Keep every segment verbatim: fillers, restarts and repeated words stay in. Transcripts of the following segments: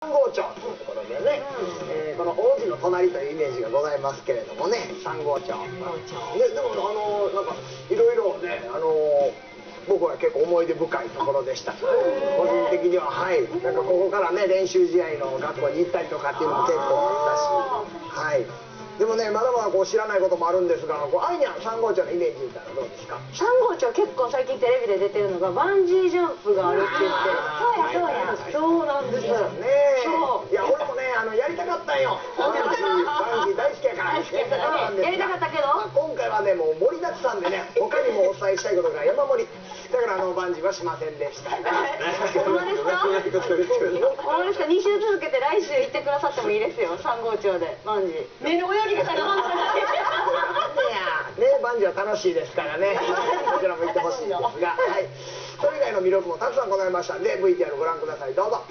三郷町というところでね、えー、この王子の隣というイメージがございますけれどもね、三郷町。ででもあのなんかいろいろね、あの僕は結構思い出深いところでした。個人的には、はい、なんかここからね練習試合の学校に行ったりとかっていうのも結構あったし、はい。でもね、まだまだこう知らないこともあるんですが、こうアイニャン三郷町のイメージみたいなのどうですか？ 三郷町結構最近テレビで出てるのがバンジージャンプがあるって言って。そうやそうや。そうなんですよね。そう。いや俺もねあのやりたかったんよ。バンジーバンジー大好きやから。大好きやからね。 やりたかったけど。 今回はねもう盛りだくさんでね、他にもお伝えしたいことが山盛り。だからあのバンジーはしませんでした。 ほんまですか？ほんまですか？に週続けて来週行ってくださってもいいですよ。三郷町でバンジー。目の泳ぎ方が半端ない。 ね、バンジーは楽しいですからね。こちらも行ってほしいんですが、はい。それ以外の魅力もたくさんございましたんで、ブイティーアール ご覧ください。どうぞ。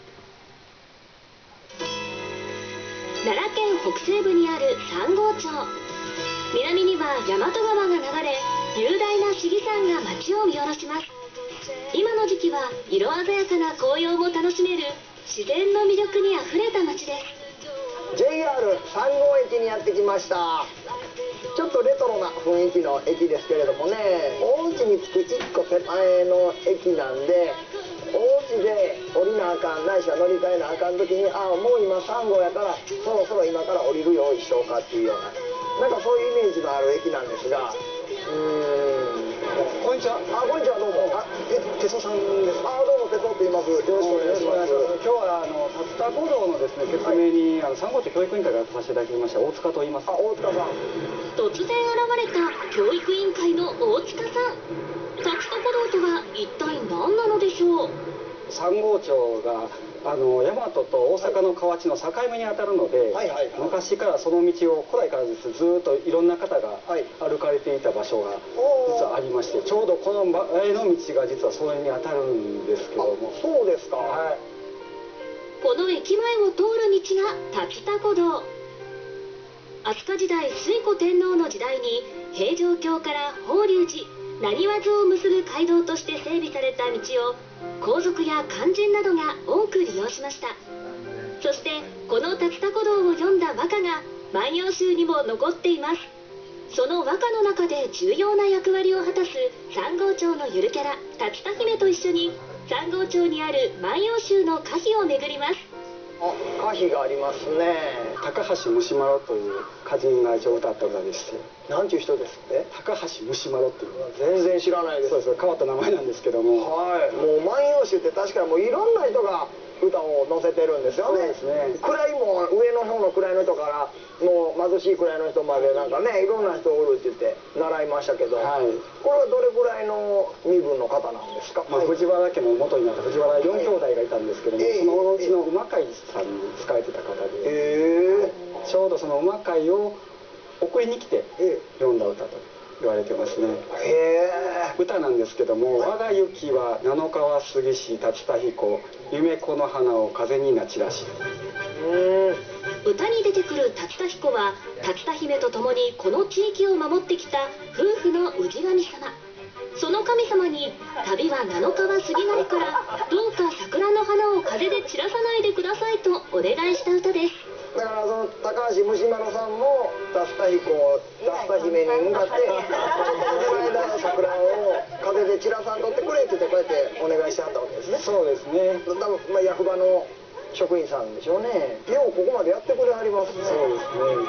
奈良県北西部にある三郷町。南には大和川が流れ、雄大な市議山が街を見下ろします。今の時期は色鮮やかな紅葉も楽しめる自然の魅力にあふれた街です。 ジェイアール 三郷駅にやってきました。ちょっとレトロな雰囲気の駅ですけれどもね、大内に着くいっこ手前の駅なんで、大内で降りなあかん、ないしは乗り換えなあかん時に、ああもう今三郷やからそろそろ今から降りるようにしようかっていうような、なんかそういうイメージのある駅なんですが、うーん。こんにちは。あ、こんにちは、どうも。あ、え、哲夫さんです。あ、どうも哲夫と言います。よろしくお願いします。 今日はあの竜田古道のですね説明に、はい、あの三郷町教育委員会からさせていただきました大塚と言います。 あ、大塚さん。 突然現れた教育委員会の大塚さん。竜田古道とは一体何なのでしょう？ 三郷町があの大和と大阪の河内の境目にあたるので、昔からその道を古来からですずっといろんな方が歩かれていた場所が実はありまして、ちょうどこの前の道が実はそれにあたるんですけども。 そうですか。 はい。 この駅前を通る道が竜田古道。飛鳥時代推古天皇の時代に平城京から法隆寺浪速津を結ぶ街道として整備された道を皇族や肝心などが多く利用しました。そしてこの竜田古道を読んだ和歌が万葉集にも残っています。その和歌の中で重要な役割を果たす三郷町のゆるキャラ竜田姫と一緒に三郷町にある万葉集の歌碑を巡ります。 あ、歌碑がありますね。 高橋虫丸という歌人が一応歌った歌でして。 なんていう人ですって？ 高橋虫丸っていう。 全然知らないです。 そうです。変わった名前なんですけども。 はい。もう万葉集って確かにもういろんな人が歌を載せてるんですよね。 そうですね。 位も上の方の位の人からもう貧しい位の人までなんかねいろんな人おるって言って習いましたけど、はい、これはどれぐらいの身分の方なんですか？ まあ、藤原家の元になった藤原四兄弟がいたんですけども、はい、そのうちの馬飼さんに仕えてた方で、えー、ちょうどその馬飼を送りに来て読んだ歌と言われてますね。へー。歌なんですけども「我が雪は七川杉市竜田彦夢この花を風になちらし」。 歌に出てくる竜田彦は竜田姫と共にこの地域を守ってきた夫婦の氏神様。その神様に旅は七川杉なりからどうか桜の花を風で散らさないでくださいとお願いした歌です。 だからその高橋虫丸さんも竜田彦竜田姫に向かって「この間の桜を風で散らさんとってくれ」って言ってこうやってお願いしてはったわけですね。 そうですね。 多分、まあ、役場の職員さんでしょうね。ようここまでやってくれはりますね。 そうですね。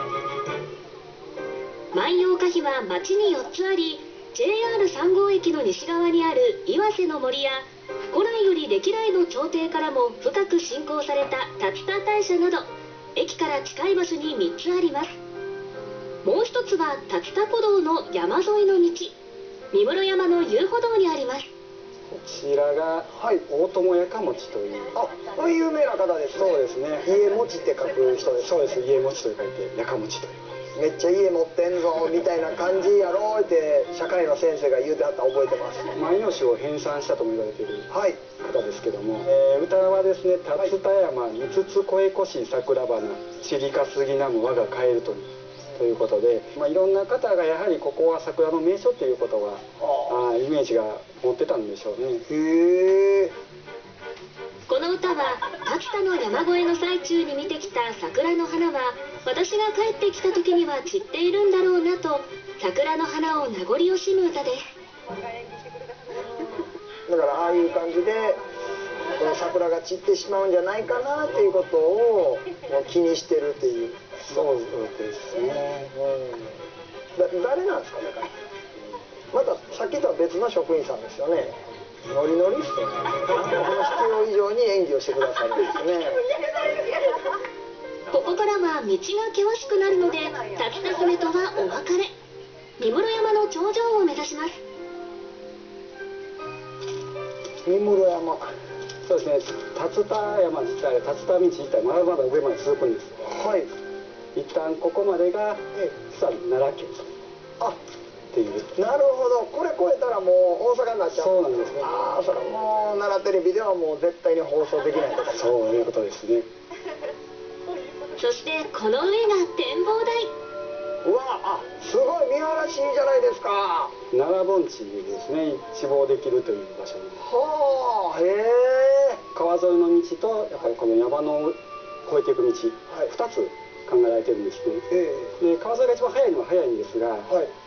万葉歌碑は町によっつあり、 ジェイアール 三郷駅の西側にある岩瀬の森や古来より歴代の朝廷からも深く信仰された竜田大社など駅から近い場所にみっつあります。もう一つは竜田古道の山沿いの道、三室山の遊歩道にあります。 こちらが、はい、大友やかもちという。 あ、これ有名な方ですね。 そうですね。 家持ちって書く人です。 そうです。家持ちと書いてやかもちという。 めっちゃ家持ってんぞみたいな感じやろうって社会の先生が言うてはった覚えてます。 万葉集を編纂したとも言われている方ですけども、はい、えー、歌はですね「竜田山三つつ越え越し桜花散りかすぎなむ我が帰るとに」ということで、まあ、いろんな方がやはりここは桜の名所ということはあイメージが持ってたんでしょうね。 へえ。 この歌は竜田の山越えの最中に見てきた桜の花は私が帰ってきた時には散っているんだろうなと桜の花を名残惜しむ歌です。 だからああいう感じでこの桜が散ってしまうんじゃないかなっていうことを気にしてるっていう。 そうですね、 うん、だ誰なんですかね。またさっきとは別の職員さんですよね。ノリノリっすね。この必要以上に演技をしてくださるんですね。 ここからは道が険しくなるので竜田姫とはお別れ。三室山の頂上を目指します。 三室山、 そうですね、竜田山自体、竜田道自体まだまだ上まで続くんです。 はい。 一旦ここまでが実は奈良県あっていう。 なるほど、これ超えたらもう大阪になっちゃう。 そうなんですね。 ああ、それはもう奈良テレビではもう絶対に放送できないとか。 そういうことですね。 そしてこの上が展望台。 うわあ、すごい見晴らしいいじゃないですか。 奈良盆地ですね、一望できるという場所に。 はあ、へえ。 川沿いの道とやっぱりこの山の越えていく道、はい、ふたつ考えられてるんですね。えー、で川沿いが一番早いのは早いんですが、はい、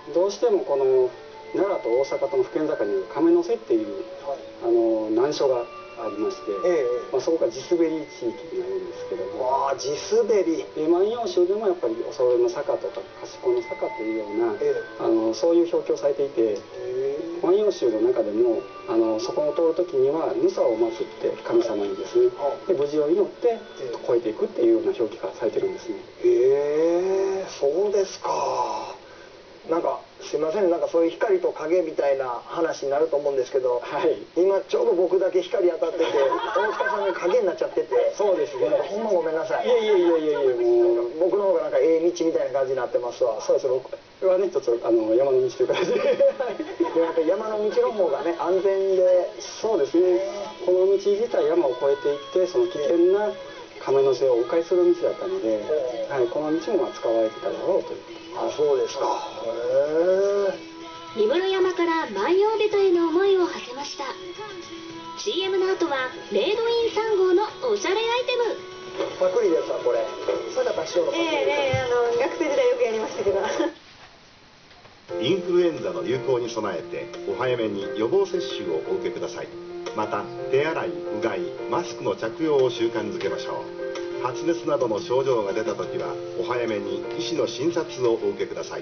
どうしてもこの奈良と大阪との府県境にある亀の瀬っていう、はい、あの難所がありまして、えーまあ、そこが地滑り地域になるんですけども、 わあ、地滑り。 で万葉集でもやっぱりおそろいの坂とか賢の坂というような、えー、あのそういう表記をされていて、えー、万葉集の中でもあのそこを通る時にはヌサを祀って神様にですね、で無事を祈って越えていくっていうような表記がされてるんですね。 へえー、そうですか。なんかすいません、なんかそういう光と影みたいな話になると思うんですけど、はい、今ちょうど僕だけ光当たってて大塚さんが影になっちゃってて。そうですね、ほんまごめんなさい。いやいやいやいやいや、もう僕の方がなんかええ道みたいな感じになってますわ。 そうです、僕はねちょっとあの山の道という感じでやっぱり山の道の方がね安全で。 そうですね、この道自体山を越えていってその危険な亀の瀬を迂回する道だったので、はい、この道もまあ使われてただろうという。 あ、そうですか。へえ。 三室山から万葉ベタへの思いを馳せました。 シーエム の後はメイドインさん号のおしゃれアイテム。 パクリですわこれ。坂田師匠のパクリ。ええね、あの学生時代よくやりましたけどインフルエンザの流行に備えてお早めに予防接種をお受けください。また手洗い、うがい、マスクの着用を習慣づけましょう。発熱などの症状が出た時はお早めに医師の診察をお受けください。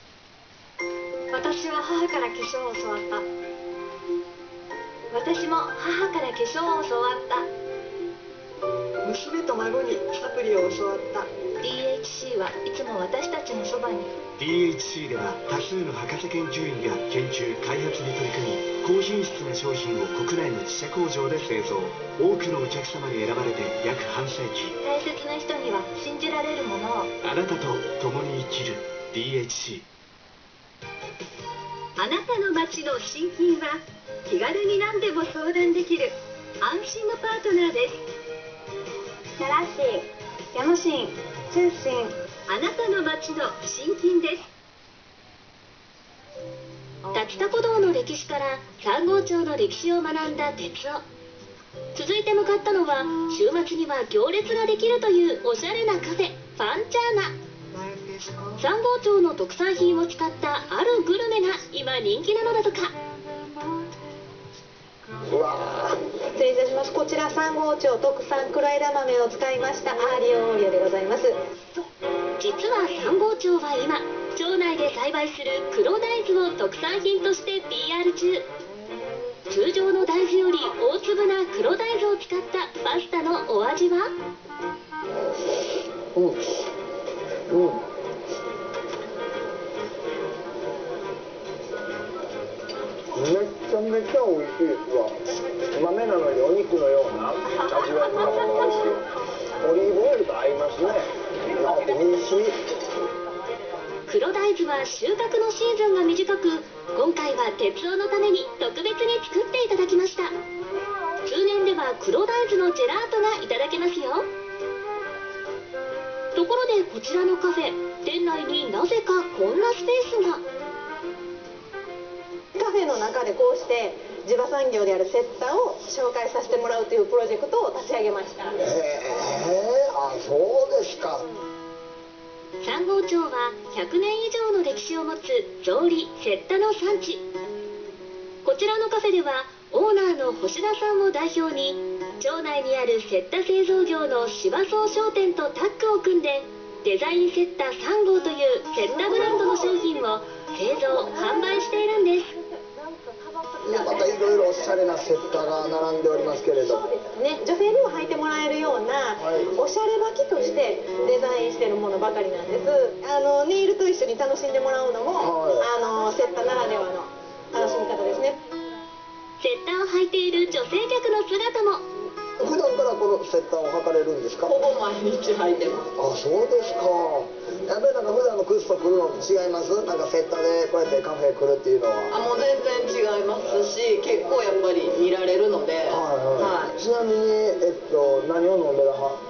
私は母から化粧を教わった。私も母から化粧を教わった。娘と孫にサプリを教わった。 ディーエイチシー はいつも私たちのそばに。 ディーエイチシー では多数の博士研究員が研究開発に取り組み、高品質な商品を国内の自社工場で製造。多くのお客様に選ばれて約半世紀。 大切な人には信じられるものを。 あなたと共に生きる ディーエイチシー。 あなたの街の新品は気軽に何でも相談できる安心のパートナーです。 奈良市、矢野市、中心。 あなたの街の新品です。竜田古道の歴史から三郷町の歴史を学んだ哲夫。続いて向かったのは週末には行列ができるというおしゃれなカフェ、ファンチャーナ。三郷町の特産品を使ったあるグルメが今人気なのだとか。 うわー、失礼いたします。こちら三郷町特産黒枝豆を使いましたアーリオオーリオでございます。 実は三郷町は今町内で栽培する黒大豆を特産品として ピーアール 中。通常の大豆より大粒な黒大豆を使ったパスタのお味は？ うんうん、めちゃめちゃ美味しいですわ。豆なのにお肉のような味わいのものですよ。オリーブオイルと合いますね。美味しい。 黒大豆は収穫のシーズンが短く、今回は哲夫のために特別に作っていただきました。通年では黒大豆のジェラートがいただけますよ。ところでこちらのカフェ、店内になぜかこんなスペースが。 カフェの中でこうして地場産業であるセッタを紹介させてもらうというプロジェクトを立ち上げました。へえ、あ、そうですか。 三郷町はひゃくねん以上の歴史を持つ草履セッタの産地。こちらのカフェではオーナーの星田さんを代表に町内にあるセッタ製造業の芝草商店とタッグを組んでデザインセッタ三郷というセッタブランドの商品を製造販売しているんです。 またいろいろおしゃれなセッタが並んでおりますけれども、 そうですね、女性にも履いてもらえるような、はい、おしゃれ履きとしてデザインしているものばかりなんです。あのネイルと一緒に楽しんでもらうのも、はい、あのセッタならではの楽しみ方ですね。 セッタを履いている女性客の姿も。 普段からこのセッタを履かれるんですか？ ほぼ毎日履いてます。 あ、そうですか。やっぱりなんか普段の靴と来るのと違います？なんかセッタでこうやってカフェ来るっていうのは。 あ、もう全然違いますし、結構やっぱり見られるので。はいはい。はい、ちなみにえっと何を飲んでるは？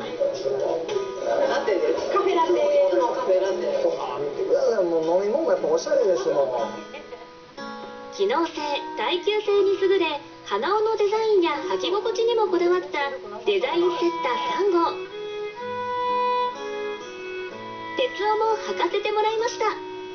ラテです。 カフェラテのカフェラテ。 あ、見てください。もう飲み物もやっぱおしゃれですもん。 機能性、耐久性に優れ、鼻緒のデザインや履き心地にもこだわったデザインセッタ三郷。鉄夫も履かせてもらいました。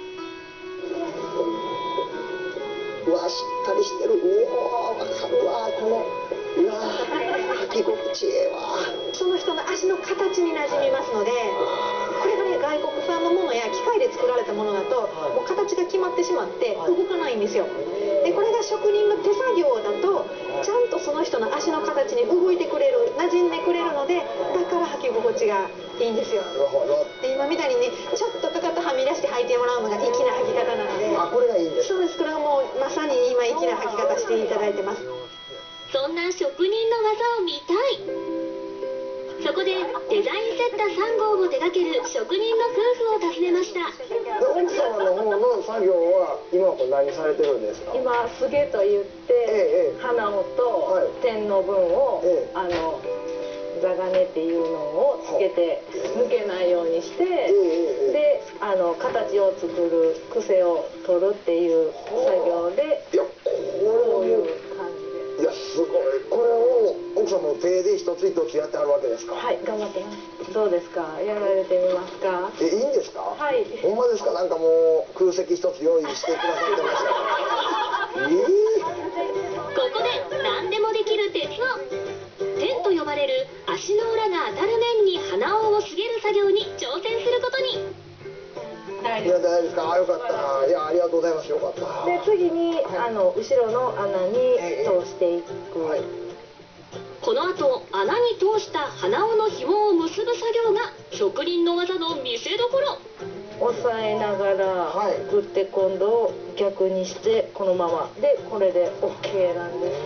うわ、しっかりしてる。うおー、わかるわ。このうわ履き心地ええわ。 その人の足の形に馴染みますので、これがね、外国産のものや機械で作られたものだと、はい、もう形が決まってしまって動かないんですよ。でこれが職人の手作業だとちゃんとその人の足の形に動いてくれる、馴染んでくれるので、だから履き心地がいいんですよ。で今みたいにね、ちょっとかかとはみ出して履いてもらうのが粋な履き方なので。 あ、これがいいんです。 そうです。これがもうまさに今粋な履き方していただいてます。 そんな職人の技を見たい。そこでデザインセッタ三郷を手掛ける職人の夫婦を訪ねました。 で奥様の方の作業は今はこれ何されてるんですか？ 今すげと言って、ええ、花緒と点の分を、ええ、あの座金っていうのをつけて抜けないようにして、ええ、であの形を作る、癖を取るっていう作業で、 いやこういう感じで。 いやすごい。これを奥様の手で一つ一つやってはるわけですか？ はい、頑張ってます。どうですか？やられてみますか？ え、いいんですか？ はい。 ほんまですか？なんかもう空席一つ用意してくださってました。えー、 ここで何でもできる鉄夫。点と呼ばれる足の裏が当たる面に鼻緒をすげる作業に挑戦することに。 いや、大丈夫ですか？あ、よかった。いや、ありがとうございます。よかった。 で次に、はい、あの後ろの穴に通していく、はい、 この後穴に通した鼻緒の紐を結ぶ作業が職人の技の見せどころ。 押さえながらグッて今度逆にしてこのままで、これで オーケー なんです。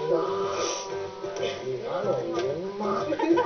今のうまっ。だって一回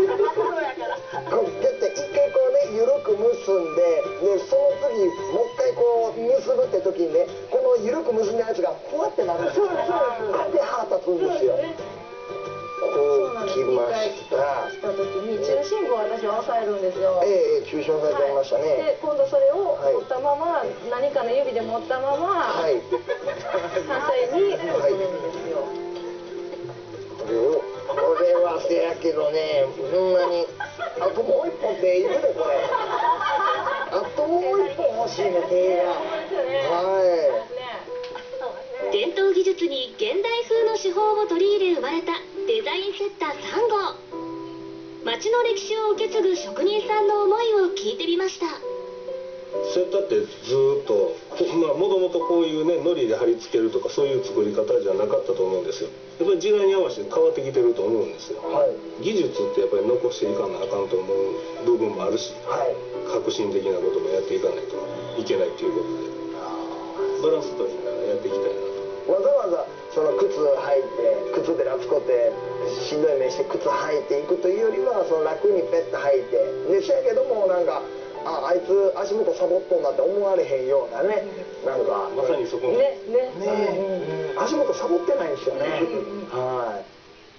こうね、緩く結んで、でその次もう一回こう結ぶって時にね、この緩く結んだやつがふわってなるんですよ。あれで腹立つんですよ。こう切りました。 した時に中心部を私は押さえるんですよ。 ええ、中心押さえてましたね。 で今度それを持ったまま、はい、何かの指で持ったまま、はい、反対に結ぶんですよ。 これをこれはせやけどね、ほんまにあともう一本手いるでこれ。あともう一本欲しいね、手が。はい。 伝統技術に現代風の手法を取り入れ生まれたデザインセッタ三郷。町の歴史を受け継ぐ職人さんの思いを聞いてみました。 セッタってずっともともとこういうね糊で貼り付けるとかそういう作り方じゃなかったと思うんですよ。やっぱり時代に合わせて変わってきてると思うんですよ、はい、技術ってやっぱり残していかなあかんと思う部分もあるし、はい、革新的なこともやっていかないといけないということでバランス取りながらやっていきたいなと。 わざわざその靴履いて靴でラツコってしんどい目して靴履いていくというよりは、その楽にペッと履いてでせやけどもなんかああいつ足元サボっとんなって思われへんようなね、なんかまさにそこねねね、うん、足元サボってないんですよね、はい。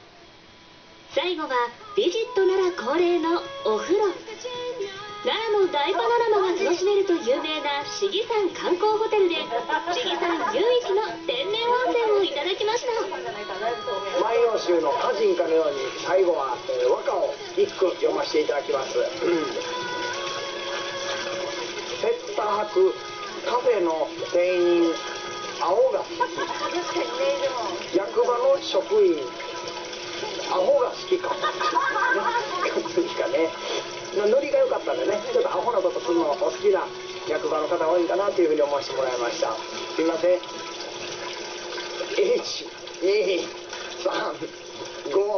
最後はビジットなら恒例のお風呂。奈良の大パノラマが楽しめると有名な信貴山観光ホテルで信貴山唯一の天然温泉をいただきました。 万葉集の歌人かのように最後は、えー、和歌を一句読ませていただきます。セッター泊カフェの店員青が好き、役場の職員アホが好きかいいかね、ノリが良かったんでね、ちょっとアホなことするのお好きな役場の方が多いかなというふうに思わせてもらいました。すいません。いち、に、さん、ご、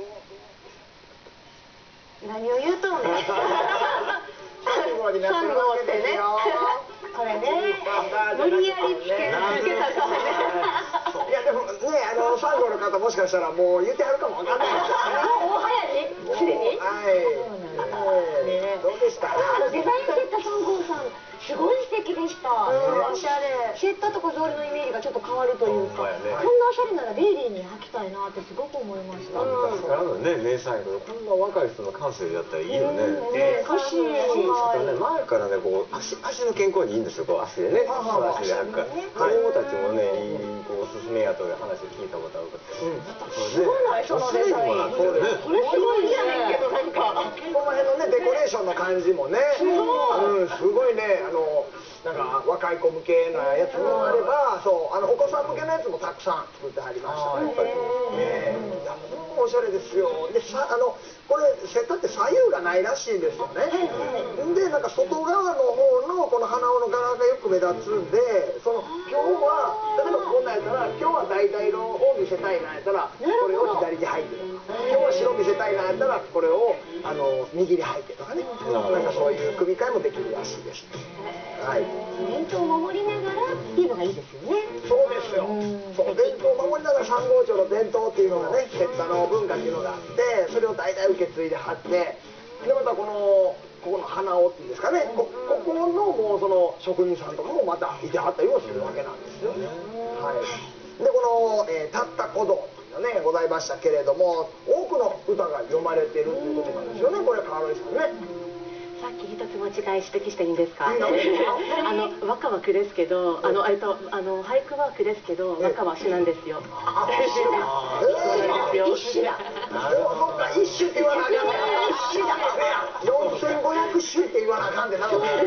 何を言うとんねん。 さん号になってるわけですよ。 これね、無理やりつけつけたからね。 いやでもね、あのさん号の方もしかしたらもう言ってはるかもわかんないですよね。 もう早いね。すでに。 はい。どうでした？ デザインセッタさん号さん、すごい素敵でした。おしゃれ。セッタとか草履のイメージがちょっと変わるというか、こんなおしゃれならデイリーに履きたいなってすごく思いました。 昔からのね、名産やけど、こんな若い人の感性だったらいいよね。 欲しい。 前からね、こう足足の健康にいいんですよ。こう足でね、足で履くから。子供たちもね、いいこうおすすめやという話を聞いたことあるから。 すごいないそのデザイン。これすごいじゃないけどなんかこの辺のねデコレーションの感じもね、うんすごいね、あのなんか若い子向けなやつもあれば、そうあのお子さん向けのやつもたくさん作ってはりましたね。ね、いやほんまおしゃれですよ。でさあのこれセッタって左右がないらしいんですよね。でなんか外側の方のこの鼻緒の柄がよく目立つんで、その今日は例えばこんなんやったら今日は橙色を見せたいなんやったらこれを左に履いてとか、今日は白見せたいなんやったらこれをあの右に履いてとかね、なんかそういう組み替えもできるらしいです。はい。 伝統を守りながらっていうのがいいですよね。 そうですよ。そう伝統を守りながら三号町の伝統っていうのがね、セッタの文化っていうのがあって、それを代々受け継いではって、でまたこのここの花緒っていうんですかね、こここのもうその職人さんとかもまたいてはったりもするわけなんですよね。はい。でこの、えー、たった古道っていうのねございましたけれども、多くの歌が読まれてるっていうことなんですよね。これ川井さんね。 さっき一つ間違い指摘していいんですか？あの和歌は句ですけど、あのえっとあの俳句は句ですけど、和歌は詩なんですよ。 あ、詩だ。一首だ。なるほど。一首って言わなあかんね。一首だ。四千五百首って言わなあかんでな。そうか。なる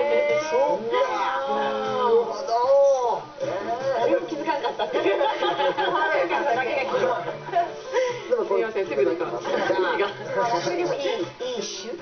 ほど。 よく気づかなかったって。でもすみません、すぐなんか。 それでもいいいい種。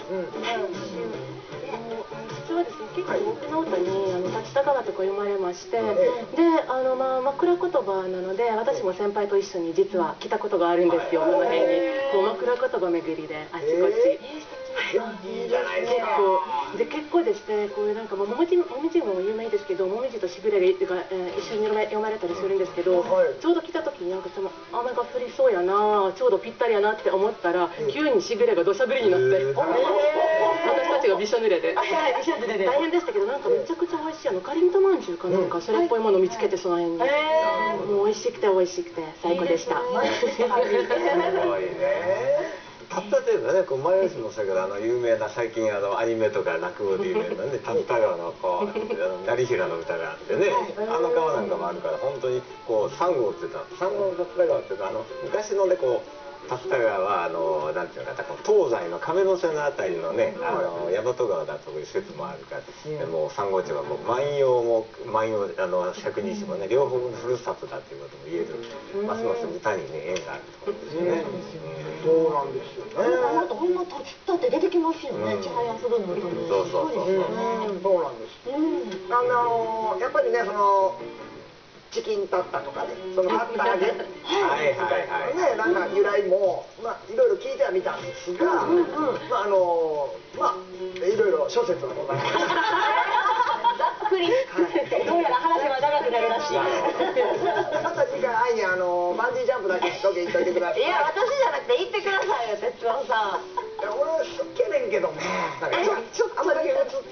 実はですね、結構僕の歌にあの立田川とか読まれまして、であのまあ枕言葉なので、私も先輩と一緒に実は来たことがあるんですよ。この辺にこう枕言葉巡りであちこち。 いいじゃないですか。 結構で結構ですね、こういうなんかももみじもみじも有名ですけど、もみじとしぐれが、えー、一緒に読まれたりするんですけど、はい、ちょうど来た時になんかその雨が降りそうやな、ちょうどぴったりやなって思ったら、急にしぐれが土砂降りになって、えー、私たちがびしょ濡れで大変でしたけど、なんかめちゃくちゃ美味しいあのかりんとまんじゅうかなんかそれっぽいものを見つけて、その辺に、えー、もう美味しくて美味しくて最高でした。 すごいね。たったというかね、こう前吉もそうやけど、あの有名な最近あのアニメとか落語で有名なね、たった川のこう成平の歌があってね、あの川なんかもあるから、本当にこう三号って言ったら、三号のたった川っていうのはあの昔のねこう竜田川はあのなんていうのかな、東西の亀の瀬のあたりのね、あの大和川だという説もあるから、もう三号町はもう万葉も万葉あの百人一首もね両方のふるさとだということも言える、ますます歌にね縁があるところですよね。 そうなんですよね。 あとほんま立ったって出てきますよね。茶屋するのとね。 そうそうそう。 そうなんです。あのやっぱりねその。チキンタッタとかね、そのタッタ揚げみたいなね、なんか由来もまあいろいろ聞いてはみたんですが、まああのまあいろいろ諸説がございます。 ざっくり。どうやら話は長くなるらしい。 また次回愛にあのバンジージャンプだけロケ行っといてください。 いや私じゃなくて行ってくださいよ、哲夫さん。 俺は好きねんけどね。あんまり映って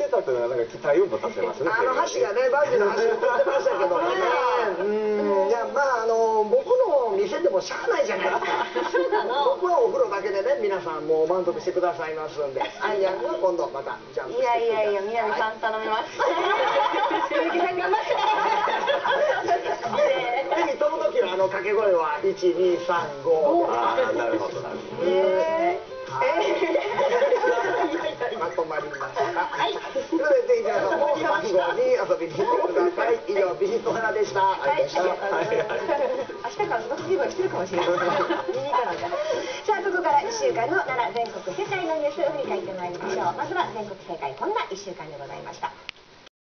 ってたというのはなんか期待を持たせますね。 あの橋がね、バンジーの橋映ってましたけどもね。うん、いやまああの僕の店でもしゃあないじゃないですか。僕はお風呂だけでね、皆さんもう満足してくださいますんで、アイアンが今度またジャンプしてください。 いやいやいや、南さん頼みます。鈴木さん頑張って。 ぜひ飛ぶ時のあの掛け声はいちにさんご。 ああ、なるほどなるほど。 ええ。まとまりました。はい。それでぜひ皆さんもさんごに遊びに来てください。以上ビジット花でした。はい。明日からそのフィーバーしてるかもしれない。見に行かなきゃ。 さあここからいっしゅうかんの奈良全国世界のニュースを振り返ってまいりましょう。まずは全国世界こんないっしゅうかんでございました。